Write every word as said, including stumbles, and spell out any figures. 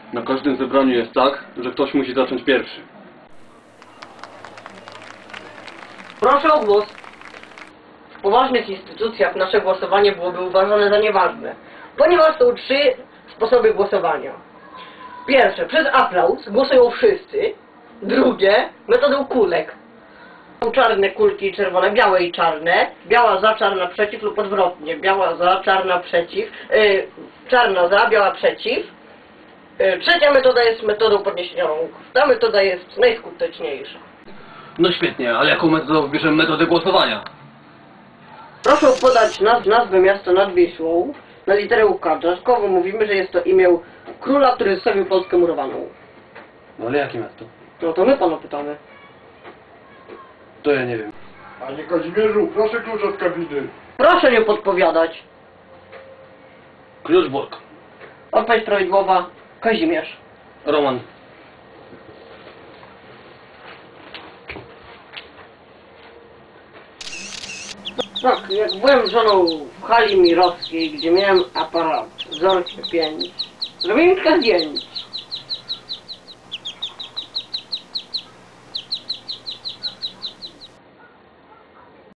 Na każdym zebraniu jest tak, że ktoś musi zacząć pierwszy. Proszę o głos. W poważnych instytucjach nasze głosowanie byłoby uważane za nieważne, ponieważ są trzy sposoby głosowania. Pierwsze, przez aplauz głosują wszyscy. Drugie, metodą kulek. Są czarne kulki i czerwone, białe i czarne. Biała za, czarna przeciw lub odwrotnie. Biała za, czarna przeciw. Yy, czarna za, biała przeciw. Yy, trzecia metoda jest metodą podniesienia rąk. Ta metoda jest najskuteczniejsza. No świetnie, ale jaką metodą wybierzemy metodę głosowania? Proszę podać naz nazwę miasta nad Wisłą na literę K. Dodatkowo mówimy, że jest to imię króla, który zostawił Polskę murowaną. No ale jakie miasto? No to my pana pytamy. To ja nie wiem. Panie Kazimierzu, proszę klucz od kabiny. Proszę nie podpowiadać. Kluczborg. Odpowiedź prawidłowa. Kazimierz. Roman. Tak, jak byłem żoną w hali mirowskiej, gdzie miałem aparat Zorcie pięć, zrobiłem kilka zdjęć.